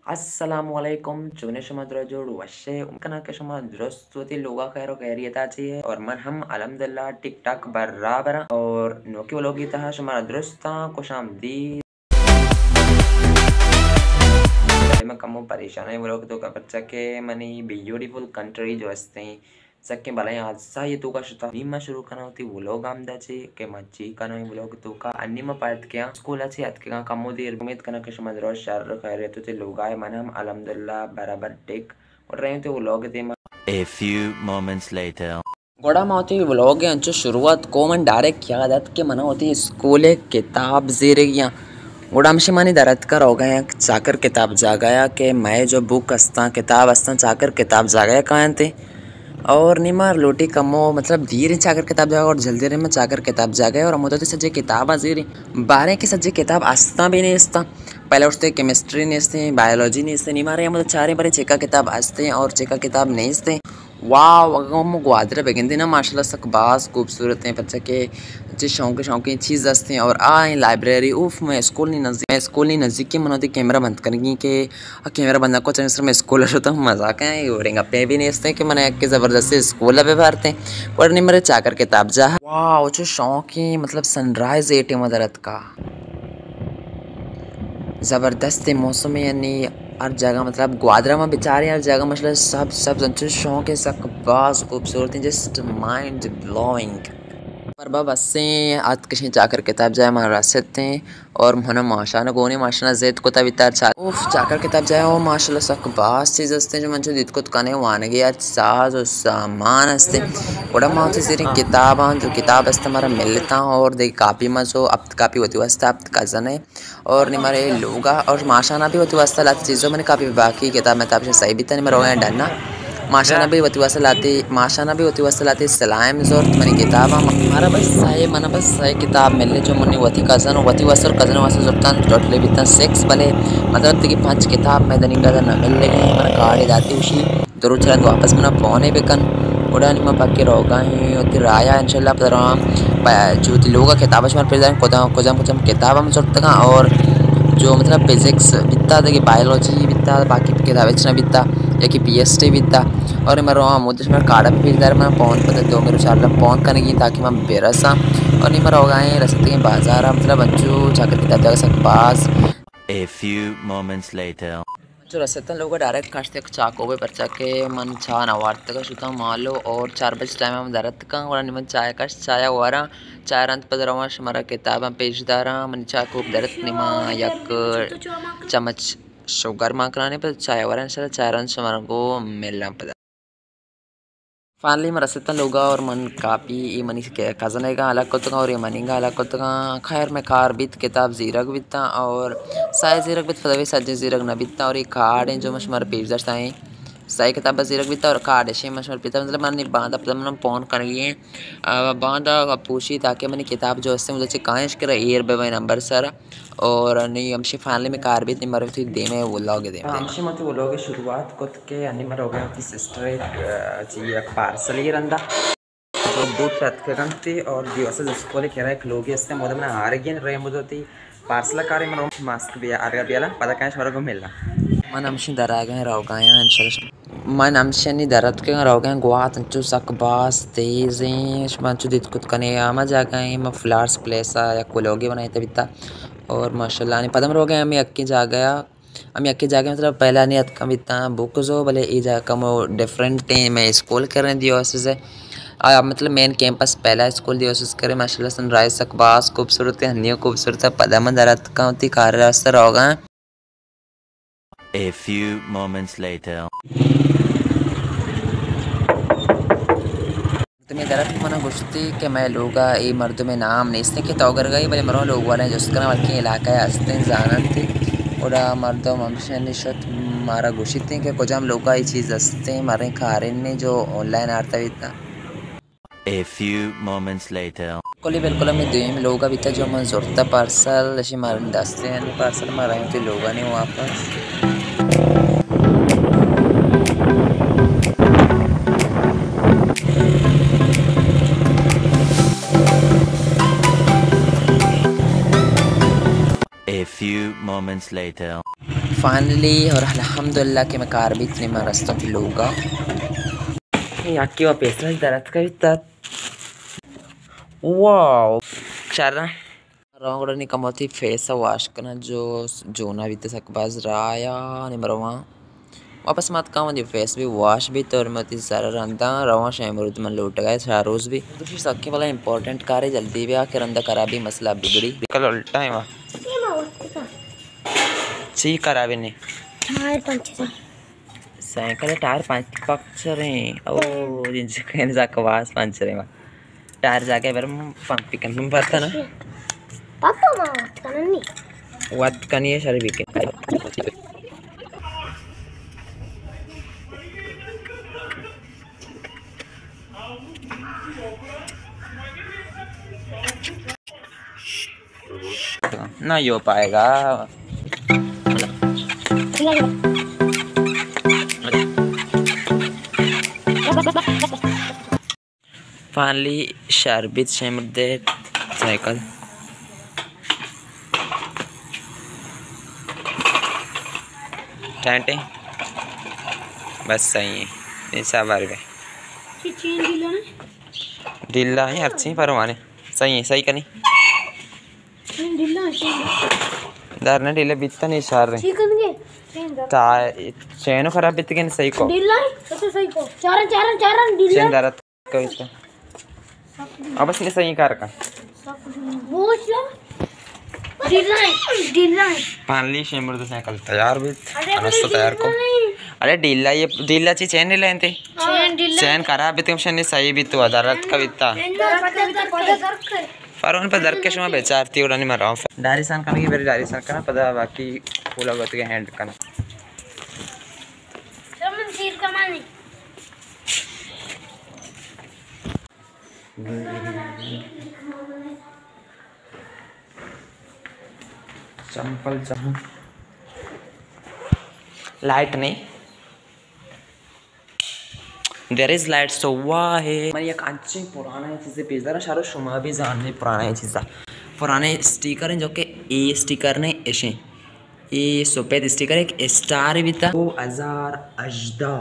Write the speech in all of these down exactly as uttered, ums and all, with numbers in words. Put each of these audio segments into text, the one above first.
Assalamualaikum चुने शमा जोड़ वशे उनकना के शमा दुरुस्तवती लोगा खैरो खैरियता चाहिए और मन हम अल्हम्दुलिल्लाह टिक टाक बराबर और नोकी लोगी तहा शमा दुरुस्ता खुशामदी में कमो परेशान है वो लोग तो का बच्चा के मनी ब्यूटीफुल कंट्री जो हस्ते सके भले आज सा ये तो का शुता नीमा शुरू करना होती वो लोग आमदा चे के मच्छी करना वो लोग तो का अन्य में पार्ट किया स्कूल अच्छी अत के का कमो देर उम्मीद करना के शमा रोज शहर खैर तो ते लोग आए मन हम अल्हम्दुलिल्लाह बराबर टेक और रहे थे वो लोग थे A few moments later. गोड़ा में होती व्लॉग है अंचो शुरुआत को मन डायरेक्ट क्या आदत के मना होती स्कूल किताब जेरे या गुड़ामशी मानी दरद कर हो गए चाकर किताब जा गया कि मैं जो बुक हस्ता किताब हस्ता चाकर किताब जा गया कहाँ थे और निमार लोटी कमो मतलब धीरे चाकर किताब जागा और जल्दी रे में चाकर किताब जा गया और मुझे तो सज्जे किताब आजीरी बारह की सज्जे किताब आस्ता भी नहीं आस्ता पहले उठते केमिस्ट्री नहीं आते बायोलॉजी नहीं आते नहीं मारे मतलब चारे बारे चेका किताब आस्ते और चेका किताब नहीं आते वाह ग्वादरा बेगिंदी ना माशाल्लाह सकबास खूबसूरत हैं बच्चे के अच्छे शौक शौकी चीज़ हंसते हैं और आए लाइब्रेरी उफ मैं स्कूल नहीं नज़दीक मैं स्कूल नहीं नज़दीक की मनोती कैमरा बंद करेंगी कि कैमरा बंद को चाहिए मैं स्कूल होता हूँ मजाक है और पे भी नहीं हंसते कि मैंने के ज़बरदस्ती स्कूल पे भरते हैं पर नहीं मेरे चाकर किताब जा वाह जो शौक ही मतलब सनराइज एट मदरत का ज़बरदस्त मौसम यानी हर जगह मतलब ग्वादरा में बेचारे हर जगह मतलब सब सब संचु शौक है सब बास खूबसूरती जस्ट माइंड ब्लोइंग पर बाब अस्से आज कहीं जाकर किताब जाए हमारा सकते हैं और मन माशाना गोने माशाना जैद को तब इतना अच्छा उफ जाकर किताब जाए वो माशाल्लाह सब बास चीज़ हंसते जो मंचो दित को कने वाने गए यार साज और सामान हंसते बड़ा माँ से सिर्फ किताब जो किताब हंसते हमारा मिलता और देख कापी में जो अब कापी होती वास्ता अब कज़न है और नहीं हमारे लोग और माशाना भी होती वास्ता लाती चीज़ों मैंने कापी बाकी किताब में ताब से सही भी था नहीं मेरा डरना माशाना भी होती वसल आती माशाना भी होती वसल आती सलाम जोर मनी किताब हमारा बस सही मना बस सही किताब मिलने जो मुन्नी वती कज़न वती वसल कज़न वसल जोरतान टोटली बितना सेक्स भले मतलब कि पांच किताब में दनी कज़न न मिल लेगी मन गाड़ी जाती उसी जरूर चला तो वापस मना पौने बेकन उड़ा निमा पक्के रोगा ही होती राया इंशाल्लाह पर जो लोग किताब में फिर जाए कोदा कोजम कोजम किताब में जोरता और जो मतलब फिजिक्स बिता देखिए बायोलॉजी बिता बाकी किताबें चना बिता या कि पी एस टी बिता और मैं रोआ मुझे मैं काड़ा भी फिर मैं पौन पता दो मेरे चार पौन करने की ताकि मैं बेरसा और नहीं मैं रोगा है रस्ते के बाजार मतलब बच्चों जाकर किताब जगह सब पास A few moments later. जो रसतन लोग डायरेक्ट काटते चाको पे परचा के मन छा नवारत का शुता मालो और चार बजे टाइम हम दरत का और निमन चाय का चाय वारा चाय रंत पदरवा हमारा किताब हम पेशदारा मन चा को दरत निमा यक चम्मच शुगर मां कराने पर चाय वारा इंशाल्लाह चाय रंत हमारा को मिलना पड़ा फाइनली मैं रसतन लोग और मन कापी ये मनी कज़न का अलग कोतगा और ये मनी का अलग कोतगा खैर मैं कार बीत किताब जीरक बीता और साय जीरक बीत फदवी सज्जे जीरक न बीता और ये कार्ड है जो मश हमारे पेज दर्शता है साई किताब जीरक बीता और कार्ड है मश हमारे पिता मतलब मैंने बांधा पता मैंने फोन कर लिए बांधा पूछी ताकि मैंने किताब जो है मुझे कहाँ कर एयर पे नंबर सर और नहीं हमसे फाइनली में कार भी नहीं मरे थी दे में वो लोग दे हमसे मत वो लोग शुरुआत को के अन्य मर हो गया थी सिस्टर जी एक पार्सल ही रंदा जो बूट के गंती और दिवस स्कूल के रहे लोग इससे मोदे में आरोग्य रहे मुझे थी पार्सल कार्य में मास्क भी आरगा बियाला पता कहीं शहर को मिलना मन हमसे दरा गए रहो गए इंशाल्लाह मन हमसे नहीं दरद के रहो गए गुआत अंचु सकबास तेज़ें मंचु दित कुछ कने आमा जा गए मैं फ्लावर्स प्लेस या कोलोगे बनाए थे बिता और माशाल्लाह नहीं पदम रो गए हमें अक्की जा गया हम अक्की जा गए मतलब पहला नहीं अत बिता बुक जो भले ये जा कम डिफरेंट मैं स्कूल कर रहे दियो से आ, मतलब मेन कैंपस पहला स्कूल दिवस करे माशाल्लाह सनराइज सकबास खूबसूरत है हनियो खूबसूरत पदम दरद का होती कार रास्ता रहोगा A few moments later. तुम्हें दरद मना गुश्ती कि मैं लोग ये मर्द में नाम नहीं इसने कि तोगर गई भले मरो लोग वाले जिसका वाकई इलाका है हंसते जानन थी और मर्द ममशे निशत मारा गुशित थी कि कुछ हम लोग ये चीज़ हंसते मारे खा रहे ने जो ऑनलाइन आरता भी था A few moments later. बिल्कुल बिल्कुल हमें दुम लोग अभी था जो मैं ज़रूरत पार्सल ऐसे मारे दसते हैं पार्सल मारा थे लोगों ने वापस A few moments later. Finally और अल्हम्दुलिल्लाह कि मैं कार भी इतने में रस्तों की लूँगा याकी वापस दरत का भी वाओ चारा रंग नी कमोती फेस वाश करना जो जोना भी तक बाज राया ने मरवा वापस मत काम जो फेस भी वॉश भी तो मत सारा रंदा रवा शमरुद मन लूट गए सारा रोज भी दूसरी सकी वाला इंपॉर्टेंट कार है जल्दी भी आके रंदा करा भी मसला बिगड़ी कल उल्टा है वहाँ ची करा भी नहीं tyre puncture cycle tyre puncture हैं ओ जिनसे कहने जाके वास पंचर है वहाँ टायर जाके बार पंप पिकन में पड़ता ना पापा मावत कननी वाट कनी है सारे बिके ना यो पाएगा फाइनली शरबत शेमदे साइकिल टेंटे बस सही है ऐसा बार में चीन दिला ना दिल्ला है अच्छी परवाने सही है सही कनी चीन दिला चीन दार ने दिल्ला बित्ता नहीं सार रहे चिकन के चीन दर ता चैनो खराब बित्ते के सही को दिला तो सही को चारन चारन चारन दिला चैन दारत को इसका अब बस नहीं सही कार का बोझ दिला दिला फाइनली शेमर तो साइकिल तैयार भी अनस तैयार को अरे दिल्ला ये दिल्ला ची चैन नहीं लेते चैन दिला चैन खराब बित्ते हम सही भी तो दारत का बित्ता फरोन पर दर के शमा बेचारती उड़ानी मर रहा हूँ डारिसान करने की मेरी डारिसान करना पता बाकी फूला गोते के हैंड करना समन तीर कमानी चंपल चाहूँ लाइट नहीं देर इज लाइट सो वाह है मैं एक अच्छी पुराना चीज़ें भेज रहा शारो शुमा भी जानने पुराना चीज़ा पुराने स्टिकर हैं जो कि ए स्टिकर ने ऐसे ये सफ़ेद स्टिकर एक स्टार भी था दो हजार अजदा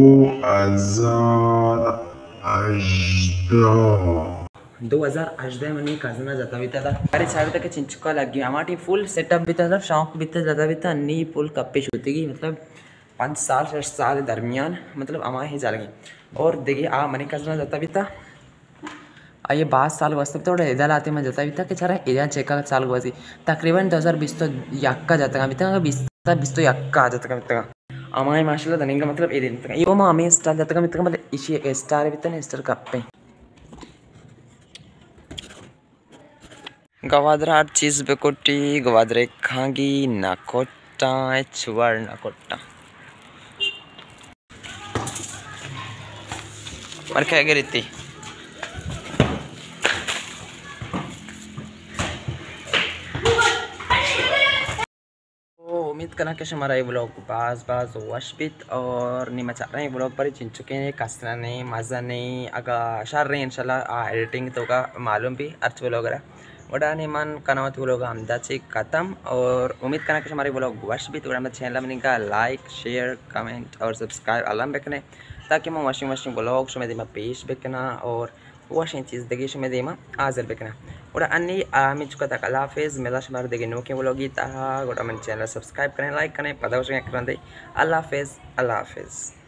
दो हजार अजदा मैंने खजना जाता भी था अरे सारे तक चिंचुका लग गया हमारी फुल सेटअप भी था शौक भी था जाता भी था नी फुल कप्पे होती गई मतलब पाँच साल छः साल दरमियान मतलब अमाए ही चल गई और देखिए आ मैंने खजना जाता भी था ये बात साल वास्तव थोड़ा इधर आते मैं जाता भी था कि छारा इधर चेका साल हुआ तकरीबन दो हज़ार बीस तो यक्का जाता भी था बीस बीस तो यक्का आ जाता था अमाए माशाल्लाह धनी का मतलब ये दिन तक यो मामे स्टार जाता का मतलब इसी स्टार भी था स्टार कप पे गवादरा चीज़ बेकोटी गवादरे खांगी नाकोटा चुवार नाकोटा और क्या गिरती उम्मीद करना कि हमारा ये ब्लॉग बाज बाज वशबित और नहीं मचा रहे हैं ब्लॉग पर चिन चुके हैं कसना नहीं मज़ा नहीं अगर शार रहे इंशाल्लाह एडिटिंग तो का मालूम भी अर्थ ब्लॉग रहा वड़ा नहीं मन कनावत ब्लॉग हमदा से ख़त्म और उम्मीद करना कि हमारे ब्लॉग वशबित और हमारे चैनल में का लाइक शेयर कमेंट और सब्सक्राइब अलार्म बेकने ताकि मैं वाशिंग वाशिंग ब्लॉग शुमे दिमा पेश बेकना और वाशिंग चीज़ देखिए शुमे दिमा आजर बेकना और अन्य आमी चुका तक अल्लाह हाफिज़ मेरा शुमार देखे नो के ब्लॉग था गोटा मन चैनल सब्सक्राइब करें लाइक करें पता हो करें अल्लाह हाफिज़ अल्लाह हाफिज़।